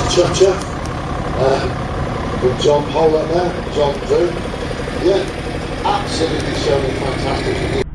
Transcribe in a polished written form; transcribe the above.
Cha-Cha from John Pollard there, John Drew. Yeah, absolutely showing fantastic.